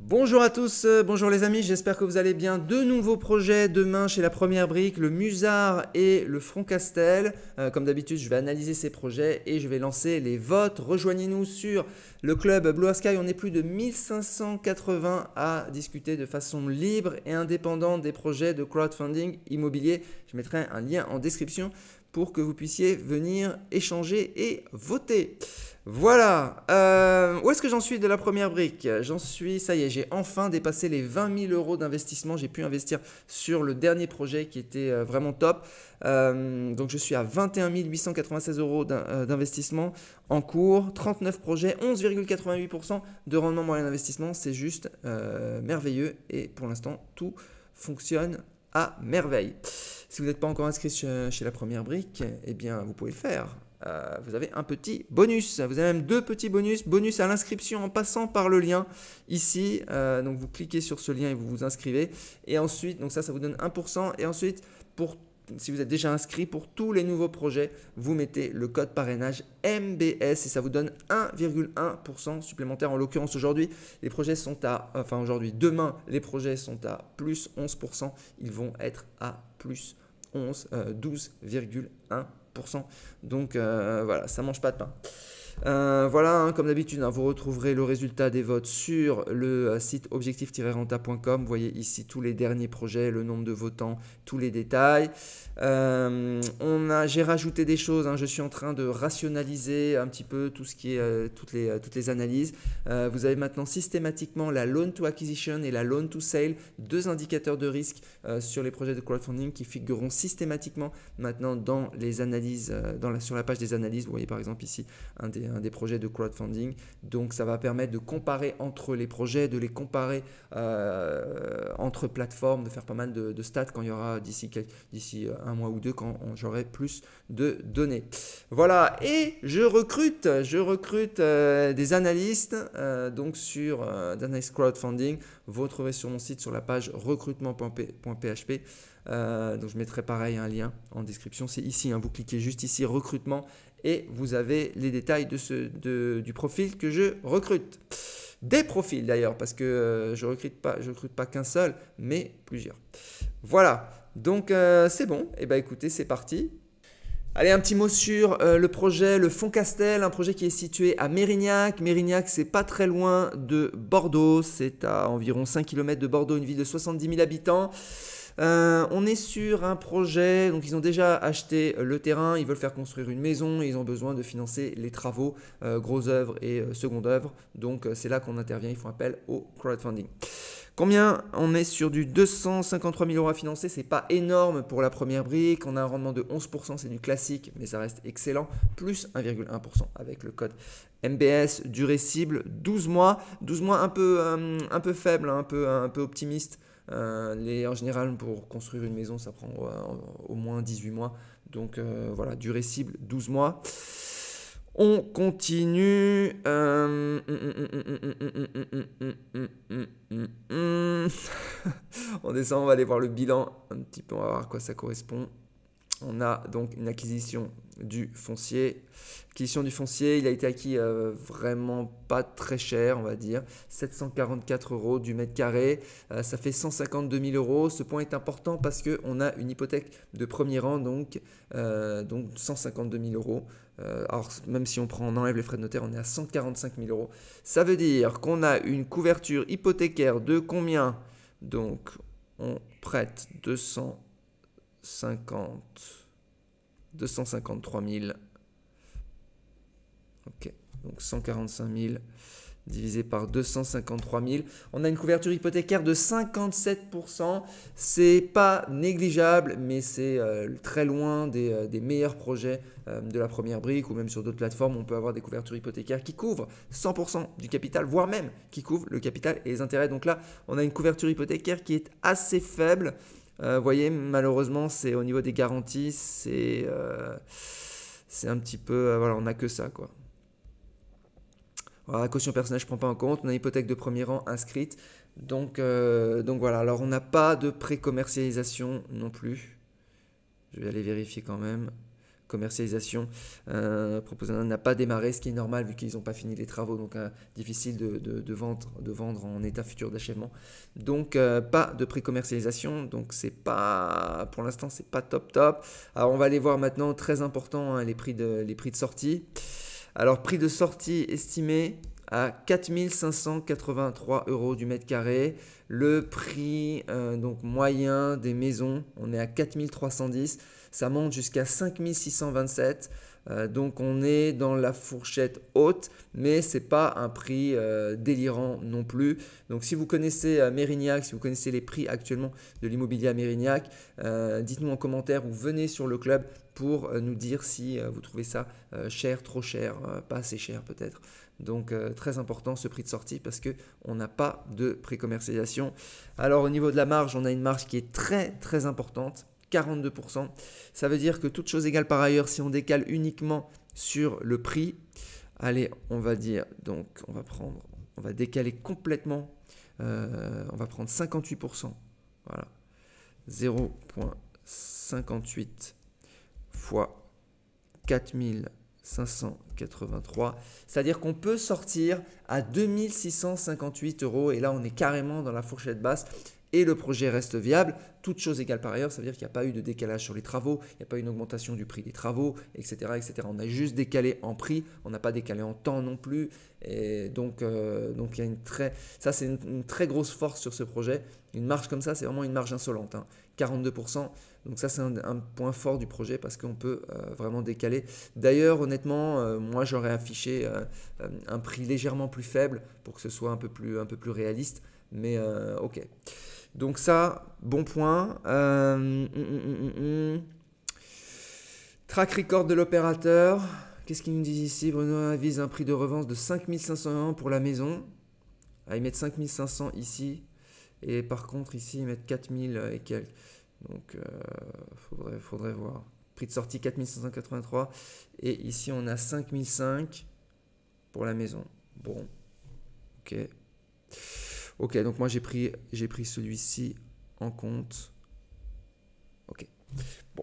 Bonjour à tous, bonjour les amis, j'espère que vous allez bien. Deux nouveaux projets demain chez La Première Brique, le Musard et le Front Castel. Comme d'habitude, je vais analyser ces projets et je vais lancer les votes. Rejoignez-nous sur le club Blue Sky, on est plus de 1580 à discuter de façon libre et indépendante des projets de crowdfunding immobilier. Je mettrai un lien en description pour que vous puissiez venir échanger et voter. Voilà, où est-ce que j'en suis de la première brique? J'en suis, ça y est, j'ai enfin dépassé les 20 000 euros d'investissement. J'ai pu investir sur le dernier projet qui était vraiment top. Donc je suis à 21 896 euros d'investissement en cours, 39 projets, 11,88% de rendement moyen d'investissement. C'est juste merveilleux et pour l'instant tout fonctionne à merveille. Si vous n'êtes pas encore inscrit chez la première brique, eh bien vous pouvez le faire. Vous avez un petit bonus, vous avez même deux petits bonus, bonus à l'inscription en passant par le lien ici, donc vous cliquez sur ce lien et vous vous inscrivez et ensuite, donc ça vous donne 1% et ensuite si vous êtes déjà inscrit pour tous les nouveaux projets, vous mettez le code parrainage MBS et ça vous donne 1,1% supplémentaire. En l'occurrence aujourd'hui, les projets sont demain les projets sont à plus 11%, ils vont être à plus 12,1%. Donc voilà, ça mange pas de pain. Voilà, comme d'habitude, vous retrouverez le résultat des votes sur le site objectif-renta.com. Vous voyez ici tous les derniers projets, le nombre de votants, tous les détails. J'ai rajouté des choses, je suis en train de rationaliser un petit peu tout ce qui est toutes les analyses. Vous avez maintenant systématiquement la loan to acquisition et la loan to sale, deux indicateurs de risque sur les projets de crowdfunding qui figureront systématiquement maintenant dans les analyses, sur la page des analyses. Vous voyez par exemple ici un des projets de crowdfunding. Donc ça va permettre de comparer entre les projets, de les comparer entre plateformes, de faire pas mal de stats quand il y aura d'ici un mois ou deux, quand j'aurai plus de données. Voilà, et je recrute des analystes donc sur d'analyse crowdfunding. Vous retrouverez sur mon site sur la page recrutement.php. Donc je mettrai pareil un lien en description. C'est ici, vous cliquez juste ici recrutement et vous avez les détails du profil que je recrute. Des profils d'ailleurs, parce que je recrute pas qu'un seul, mais plusieurs. Voilà, donc c'est bon. Et écoutez, c'est parti. Allez, un petit mot sur le projet, le Front Castel, un projet qui est situé à Mérignac. Mérignac, c'est pas très loin de Bordeaux, c'est à environ 5 km de Bordeaux, une ville de 70 000 habitants. On est sur un projet, donc ils ont déjà acheté le terrain, ils veulent faire construire une maison et ils ont besoin de financer les travaux, grosses œuvres et secondes œuvres. Donc c'est là qu'on intervient, ils font appel au crowdfunding. Combien? On est sur du 253 000 euros à financer, c'est pas énorme pour la première brique, on a un rendement de 11%, c'est du classique, mais ça reste excellent, plus 1,1% avec le code MBS, durée cible 12 mois, 12 mois un peu faible, un peu optimiste. En général, pour construire une maison, ça prend au moins 18 mois. Donc voilà, durée cible 12 mois. On continue. On descend, on va aller voir le bilan un petit peu, on va voir à quoi ça correspond. On a donc une acquisition du foncier. L'acquisition du foncier, il a été acquis vraiment pas très cher, on va dire. 744 euros du mètre carré. Ça fait 152 000 euros. Ce point est important parce qu'on a une hypothèque de premier rang, donc 152 000 euros. Alors, même si on enlève les frais de notaire, on est à 145 000 euros. Ça veut dire qu'on a une couverture hypothécaire de combien? Donc, on prête 253 000. Ok, donc 145 000 divisé par 253 000. On a une couverture hypothécaire de 57%. C'est pas négligeable, mais c'est très loin des meilleurs projets de la première brique ou même sur d'autres plateformes. On peut avoir des couvertures hypothécaires qui couvrent 100% du capital, voire même qui couvrent le capital et les intérêts. Donc là, on a une couverture hypothécaire qui est assez faible. Vous voyez, malheureusement, c'est au niveau des garanties, c'est un petit peu, voilà, on n'a que ça, quoi. Voilà, la caution personnelle, je ne prends pas en compte. On a une hypothèque de premier rang inscrite. Donc voilà, alors on n'a pas de pré-commercialisation non plus. Je vais aller vérifier quand même. commercialisation proposée n'a pas démarré, ce qui est normal vu qu'ils n'ont pas fini les travaux, donc difficile de vendre en état futur d'achèvement. Donc pas de pré-commercialisation, donc c'est pas, pour l'instant c'est pas top. Alors on va aller voir maintenant, très important, hein, les prix de sortie. Alors prix de sortie estimé à 4 583 € du mètre carré. Le prix donc moyen des maisons, on est à 4 310. Ça monte jusqu'à 5 627. Donc on est dans la fourchette haute, mais ce n'est pas un prix délirant non plus. Donc si vous connaissez Mérignac, si vous connaissez les prix actuellement de l'immobilier à Mérignac, dites-nous en commentaire ou venez sur le club pour nous dire si vous trouvez ça cher, trop cher, pas assez cher peut-être. Donc très important ce prix de sortie parce qu'on n'a pas de pré-commercialisation. Alors au niveau de la marge, on a une marge qui est très importante, 42%. Ça veut dire que toute chose égale par ailleurs, si on décale uniquement sur le prix, allez, on va dire, donc on va décaler complètement, on va prendre 58%. Voilà, 0,58 fois 4583, c'est-à-dire qu'on peut sortir à 2658 € et là on est carrément dans la fourchette basse et le projet reste viable, toute chose égale par ailleurs, ça veut dire qu'il n'y a pas eu de décalage sur les travaux, il n'y a pas eu une augmentation du prix des travaux, etc. etc. On a juste décalé en prix, on n'a pas décalé en temps non plus, et donc il y a ça c'est une très grosse force sur ce projet. Une marge comme ça, c'est vraiment une marge insolente, hein, 42%. Donc ça c'est un point fort du projet parce qu'on peut vraiment décaler. D'ailleurs honnêtement, moi j'aurais affiché un prix légèrement plus faible pour que ce soit un peu plus réaliste, mais ok. Donc ça, bon point. Track record de l'opérateur. Qu'est-ce qu'ils nous disent ici? Bruno avise un prix de revente de 5 500 € pour la maison. Ah, ils mettent 5 500 ici. Et par contre, ici, ils mettent 4 000 et quelques. Donc, faudrait voir. Prix de sortie 4 583. Et ici, on a 5 500 pour la maison. Bon, ok. Ok, donc moi j'ai pris celui-ci en compte. Ok. Bon.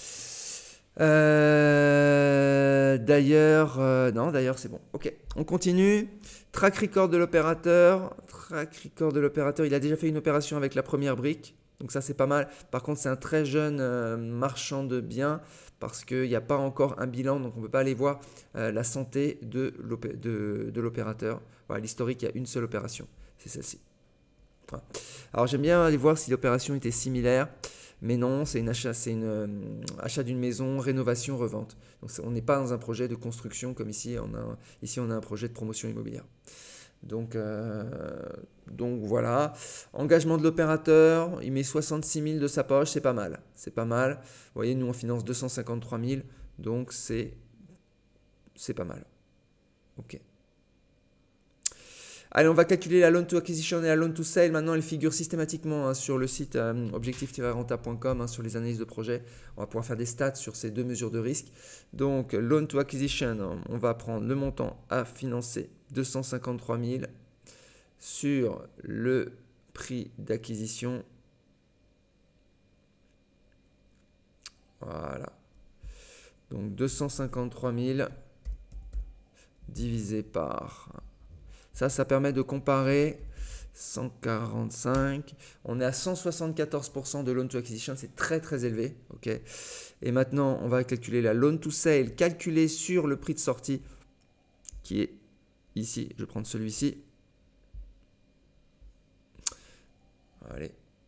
D'ailleurs, non, d'ailleurs c'est bon. Ok, on continue. Track record de l'opérateur. Il a déjà fait une opération avec la première brique. Donc ça c'est pas mal. Par contre c'est un très jeune marchand de biens parce qu'il n'y a pas encore un bilan. Donc on ne peut pas aller voir la santé de l'opérateur. Voilà, l'historique, il y a une seule opération. C'est celle-ci. Voilà. Alors j'aime bien aller voir si l'opération était similaire. Mais non, c'est achat d'une maison, rénovation, revente. Donc on n'est pas dans un projet de construction comme ici. Ici, on a un projet de promotion immobilière. Donc voilà. Engagement de l'opérateur, il met 66 000 de sa poche, c'est pas mal. C'est pas mal. Vous voyez, nous, on finance 253 000. Donc c'est pas mal. Ok. Allez, on va calculer la loan to acquisition et la loan to sale. Maintenant, elle figure systématiquement sur le site objectif-renta.com, sur les analyses de projet. On va pouvoir faire des stats sur ces deux mesures de risque. Donc, loan to acquisition, on va prendre le montant à financer, 253 000, sur le prix d'acquisition. Voilà. Donc, 253 000 divisé par... Ça permet de comparer 145. On est à 174% de loan to acquisition. C'est très élevé. Okay. Et maintenant, on va calculer la loan to sale calculée sur le prix de sortie qui est ici. Je vais prendre celui-ci. Allez.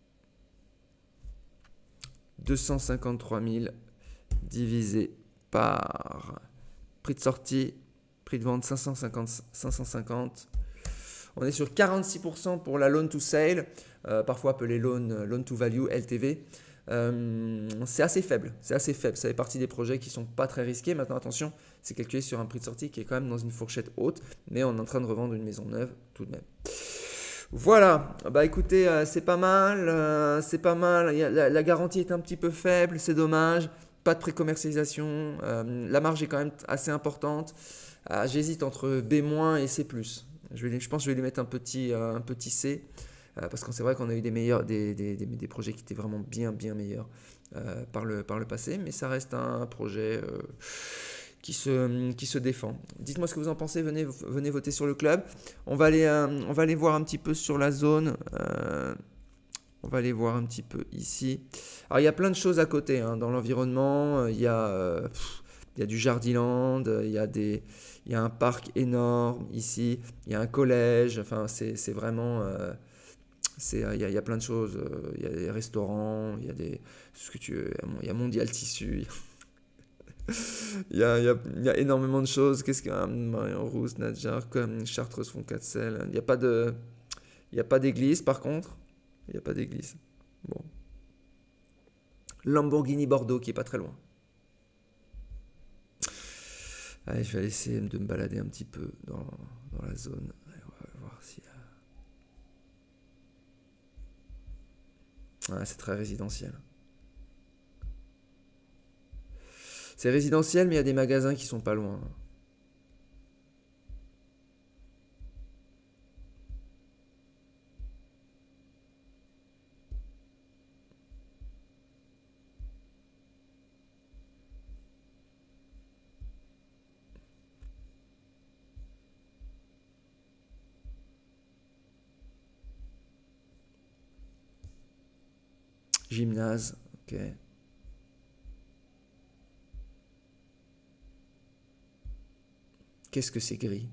253 000 divisé par prix de sortie. Prix de vente 550. On est sur 46% pour la loan to sale, parfois appelée loan to value, LTV. C'est assez faible. Ça fait partie des projets qui ne sont pas très risqués. Maintenant, attention, c'est calculé sur un prix de sortie qui est quand même dans une fourchette haute, mais on est en train de revendre une maison neuve tout de même. Voilà, bah écoutez, c'est pas mal. La garantie est un petit peu faible, c'est dommage. Pas de pré-commercialisation. La marge est quand même assez importante. J'hésite entre B- et C+. Je pense que je vais lui mettre un petit C. Parce que c'est vrai qu'on a eu des projets qui étaient vraiment bien meilleurs. par le passé, mais ça reste un projet qui se défend. Dites-moi ce que vous en pensez, venez voter sur le club. On va aller voir un petit peu sur la zone. On va aller voir un petit peu ici. Alors il y a plein de choses à côté hein, dans l'environnement. Il y a du Jardiland, il y a un parc énorme ici, il y a un collège. Enfin, c'est vraiment... il y a plein de choses. Il y a des restaurants, il y a ce que tu veux. Il y a Mondial Tissu. Il y a énormément de choses. Qu'est-ce qu'il y a Marion Rousse, Nadjar, comme Chartreuse Foncatzel. Il n'y a pas d'église par contre. Il n'y a pas d'église. Bon. Lamborghini Bordeaux qui est pas très loin. Allez, je vais essayer de me balader un petit peu dans la zone. Allez, on va voir s'il y a... c'est très résidentiel. C'est résidentiel, mais il y a des magasins qui sont pas loin. Gymnase, ok. Qu'est-ce que c'est gris?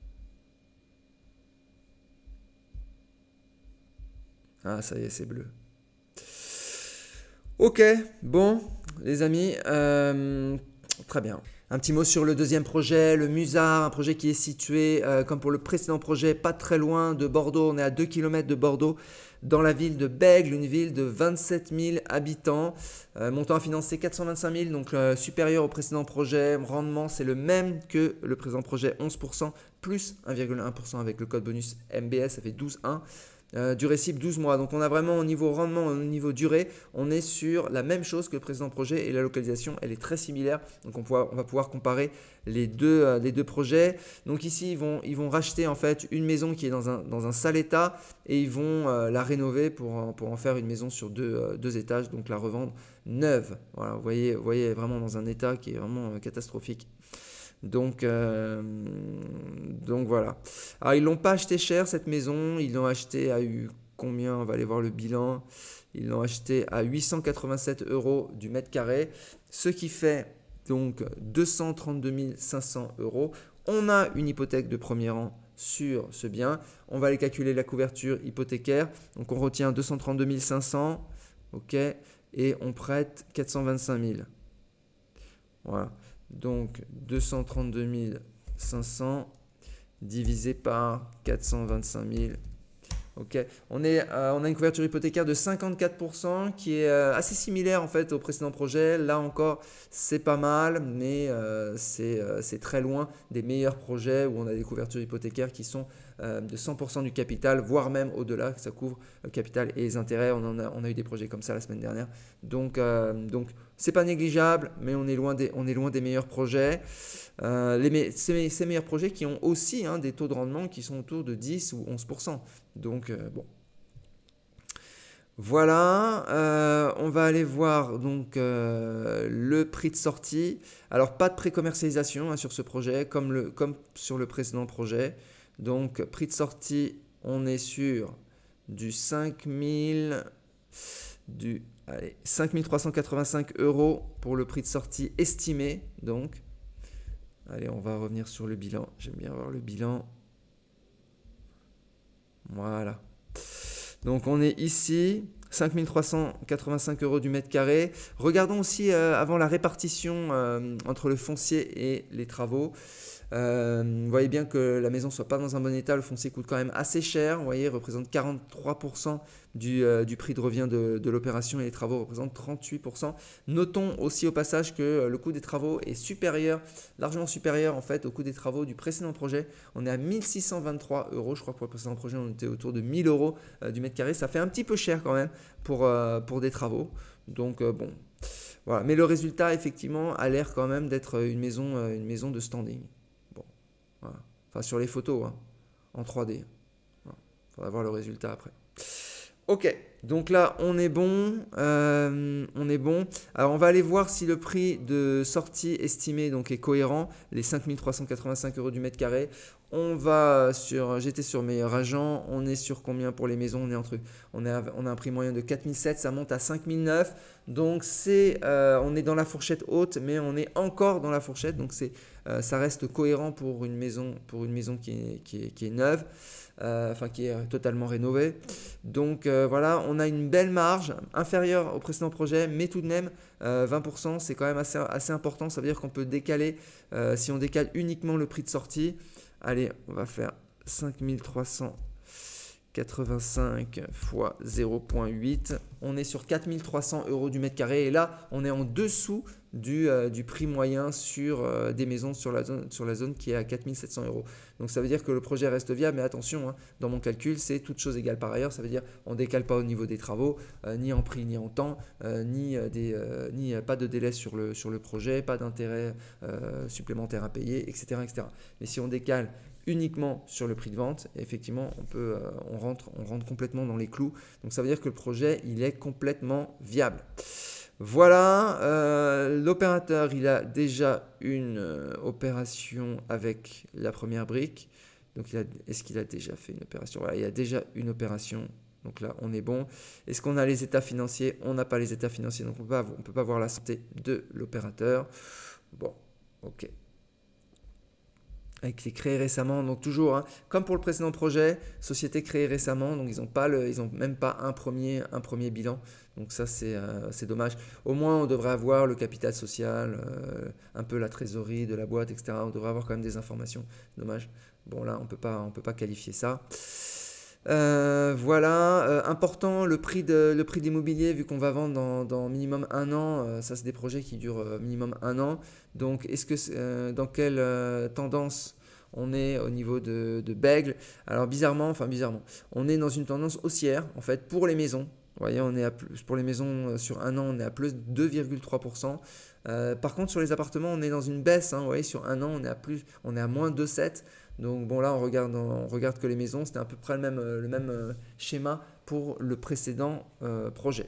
Ah, ça y est, c'est bleu. Ok, bon, les amis, très bien. Un petit mot sur le deuxième projet, le Musard, un projet qui est situé, comme pour le précédent projet, pas très loin de Bordeaux. On est à 2 km de Bordeaux, dans la ville de Bègles, une ville de 27 000 habitants. Montant à financer 425 000, donc supérieur au précédent projet. Rendement, c'est le même que le présent projet, 11%, plus 1,1% avec le code bonus MBS, ça fait 12,1%. Durée cible 12 mois. Donc on a vraiment au niveau rendement, au niveau durée, on est sur la même chose que le précédent projet et la localisation, elle est très similaire. Donc on va pouvoir comparer les deux projets. Donc ici, ils vont racheter en fait une maison qui est dans un sale état et ils vont la rénover pour en faire une maison sur deux étages, donc la revendre neuve. Voilà, vous voyez vraiment dans un état qui est vraiment catastrophique. Donc voilà. Alors ils l'ont pas acheté cher cette maison, ils l'ont acheté à combien? On va aller voir le bilan. Ils l'ont acheté à 887 € du mètre carré, ce qui fait donc 232 500 €. On a une hypothèque de premier rang sur ce bien. On va aller calculer la couverture hypothécaire. Donc on retient 232 500, ok, et on prête 425 000. Voilà. Donc 232 500 divisé par 425 000. Ok, on a une couverture hypothécaire de 54% qui est assez similaire en fait au précédent projet. Là encore, c'est pas mal, mais c'est très loin des meilleurs projets où on a des couvertures hypothécaires qui sont de 100% du capital, voire même au-delà, que ça couvre le capital et les intérêts. On a eu des projets comme ça la semaine dernière. Donc c'est pas négligeable, mais on est loin des meilleurs projets. Ces meilleurs projets qui ont aussi des taux de rendement qui sont autour de 10 ou 11%. Donc bon. Voilà, on va aller voir donc le prix de sortie. Alors pas de pré-commercialisation sur ce projet comme sur le précédent projet. Donc prix de sortie, on est sur du 5 385 € pour le prix de sortie estimé. Donc, allez, on va revenir sur le bilan. J'aime bien voir le bilan. Voilà. Donc on est ici, 5 385 € du mètre carré. Regardons aussi avant la répartition entre le foncier et les travaux. Vous voyez bien que la maison ne soit pas dans un bon état, le foncier coûte quand même assez cher, vous voyez, représente 43% du prix de revient de l'opération et les travaux représentent 38%. Notons aussi au passage que le coût des travaux est largement supérieur en fait au coût des travaux du précédent projet. On est à 1623 €, je crois que pour le précédent projet on était autour de 1000 € du mètre carré, ça fait un petit peu cher quand même pour des travaux. Donc bon, voilà. Mais le résultat effectivement a l'air quand même d'être une maison de standing. Voilà. Enfin sur les photos en 3D. Il faudra voir le résultat après. Ok, Donc là, on est bon. On est bon. Alors, on va aller voir si le prix de sortie estimé donc, est cohérent. Les 5385 euros du mètre carré. On va sur, j'étais sur Meilleur Agent. On est sur combien pour les maisons? On a un prix moyen de 4007. Ça monte à 5009. Donc, on est dans la fourchette haute, mais on est encore dans la fourchette. Donc, ça reste cohérent pour une maison qui est neuve. Enfin qui est totalement rénové. Donc voilà, on a une belle marge inférieure au précédent projet, mais tout de même 20%, c'est quand même assez important. Ça veut dire qu'on peut décaler, si on décale uniquement le prix de sortie, allez, on va faire 5385 fois 0,8. On est sur 4300 euros du mètre carré. Et là, on est en dessous du prix moyen sur des maisons sur la zone qui est à 4700 euros. Donc ça veut dire que le projet reste viable. Mais attention, hein, dans mon calcul, c'est toute chose égale par ailleurs. Ça veut dire qu'on ne décale pas au niveau des travaux, ni en prix, ni en temps, ni pas de délai sur le projet, pas d'intérêt supplémentaire à payer, etc., etc. Mais si on décale uniquement sur le prix de vente, effectivement, on rentre complètement dans les clous. Donc ça veut dire que le projet, il est complètement viable. Voilà, l'opérateur, il a déjà une opération avec la première brique. Donc, est-ce qu'il a déjà fait une opération? Voilà, il a déjà une opération. Donc là, on est bon. Est-ce qu'on a les états financiers? On n'a pas les états financiers, donc on ne peut pas voir la santé de l'opérateur. Bon, ok. Avec les créés récemment, donc toujours, hein, comme pour le précédent projet, société créée récemment, donc ils n'ont même pas un premier bilan. Donc ça, c'est dommage. Au moins, on devrait avoir le capital social, un peu la trésorerie de la boîte, etc. On devrait avoir quand même des informations. Dommage. Bon, là, on peut pas qualifier ça. Voilà, important, le prix d'immobilier, vu qu'on va vendre dans minimum 1 an, ça c'est des projets qui durent minimum 1 an. Donc, dans quelle tendance on est au niveau de Bègle? Alors bizarrement, on est dans une tendance haussière en fait pour les maisons. Vous voyez, pour les maisons sur 1 an, on est à plus 2,3%. Par contre, sur les appartements, on est dans une baisse. Hein, vous voyez, sur 1 an, on est à moins 2,7%. Donc bon, là, on regarde que les maisons, c'était à peu près le même schéma pour le précédent projet.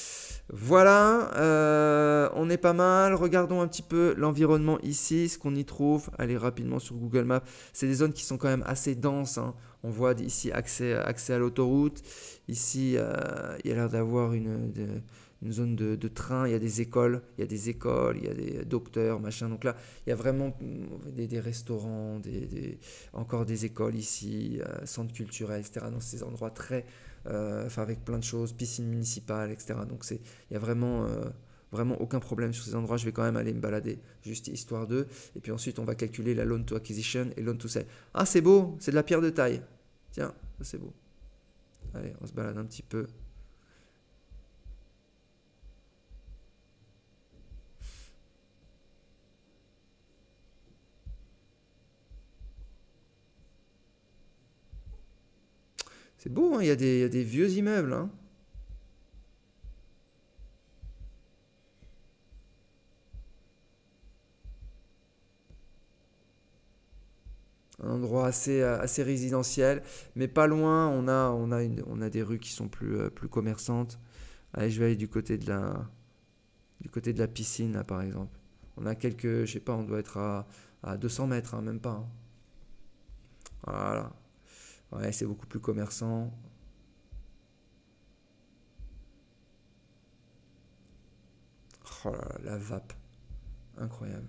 Voilà, on est pas mal. Regardons un petit peu l'environnement ici, ce qu'on y trouve. Allez rapidement sur Google Maps. C'est des zones qui sont quand même assez denses. Hein. On voit ici accès à l'autoroute. Ici, il y a l'air d'avoir une zone de train. Il y a des écoles, il y a des docteurs, machin. Donc là, il y a vraiment des restaurants, encore des écoles ici, centres culturels, etc. Dans ces endroits avec plein de choses, piscine municipale, etc. Donc il y a vraiment aucun problème sur ces endroits. Je vais quand même aller me balader, juste histoire d'eux. Et puis ensuite, on va calculer la loan to acquisition et loan to sale. Ah, c'est beau, c'est de la pierre de taille. Tiens, ça c'est beau. Allez, on se balade un petit peu. C'est beau, hein, il y a des vieux immeubles. Hein. Un endroit assez résidentiel, mais pas loin, on a des rues qui sont plus commerçantes. Allez, je vais aller du côté de la piscine, là, par exemple. On a je sais pas, on doit être à 200 mètres, hein, même pas. Hein. Voilà. Ouais, c'est beaucoup plus commerçant. Oh là là, la vape. Incroyable.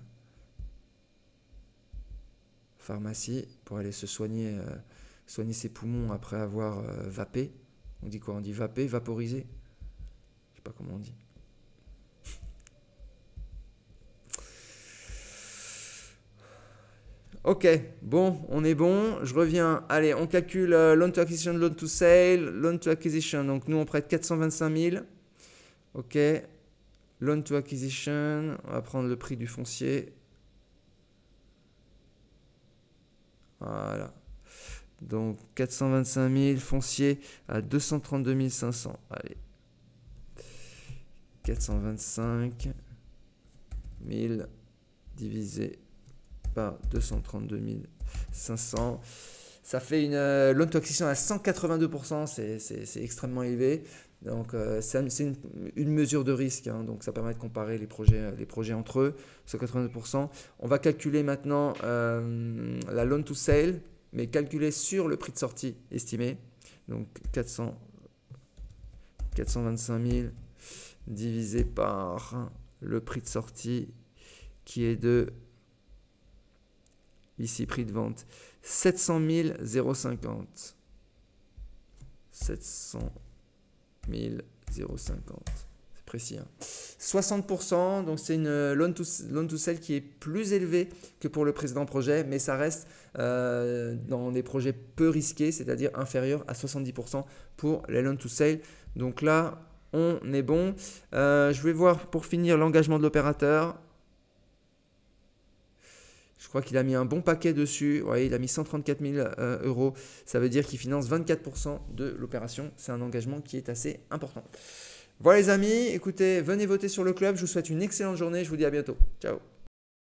Pharmacie pour aller se soigner ses poumons après avoir vapé. On dit quoi? On dit vapé, vaporisé. Je sais pas comment on dit. Ok, bon, on est bon. Je reviens. Allez, on calcule loan to acquisition, loan to sale, loan to acquisition. Donc nous, on prête 425 000. Ok. Loan to acquisition. On va prendre le prix du foncier. Voilà. Donc 425 000, foncier à 232 500. Allez. 425 000 divisé par 232 500. Ça fait une loan to acquisition à 182%, c'est extrêmement élevé. Donc c'est une mesure de risque, hein, donc ça permet de comparer les projets entre eux, 182%. On va calculer maintenant la loan to sale, mais calculée sur le prix de sortie estimé. Donc 425 000 divisé par le prix de sortie qui est de, ici prix de vente, 700 050. 700 050. C'est précis. Hein. 60%, donc c'est une loan to sell qui est plus élevée que pour le précédent projet, mais ça reste dans des projets peu risqués, c'est-à-dire inférieur à 70% pour les loan to sell. Donc là, on est bon. Je vais voir pour finir l'engagement de l'opérateur. Je crois qu'il a mis un bon paquet dessus. Ouais, il a mis 134 000 euros. Ça veut dire qu'il finance 24% de l'opération. C'est un engagement qui est assez important. Voilà les amis, écoutez, venez voter sur le club. Je vous souhaite une excellente journée. Je vous dis à bientôt. Ciao.